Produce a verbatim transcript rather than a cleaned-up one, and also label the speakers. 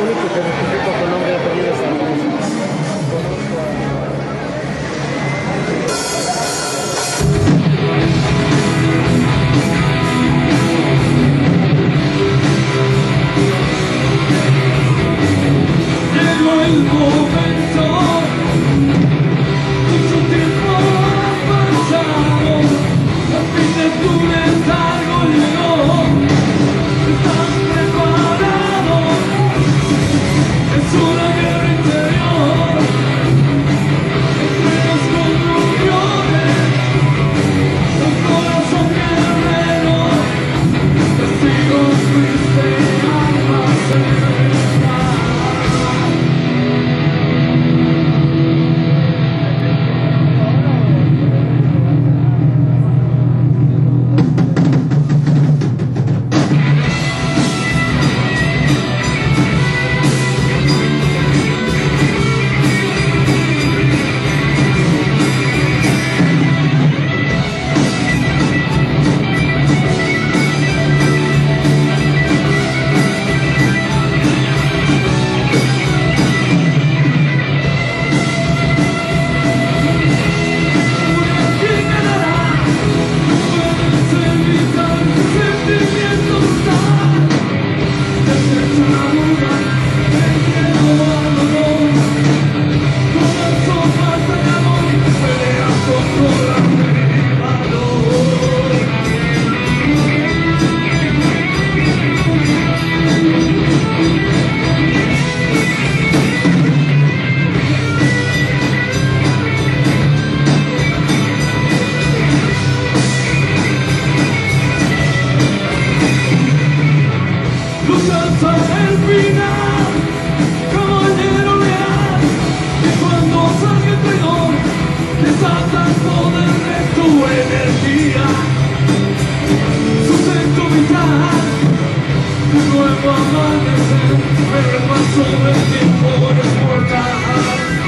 Speaker 1: único que rectifico con nombre y apellido es
Speaker 2: llegó el momento, mucho tiempo ha pasado, al fin de tu letargo llegó. ¿Estás preparado? Es una guerra interior entre los conmociones, un corazón guerrero, testigos fuiste y almas serenas. Hasta el final, caballero leal, y cuando salga el traidor, desata el poder de tu energía. Su sexto vital, un nuevo amanecer, pero el paso del tiempo es mortal.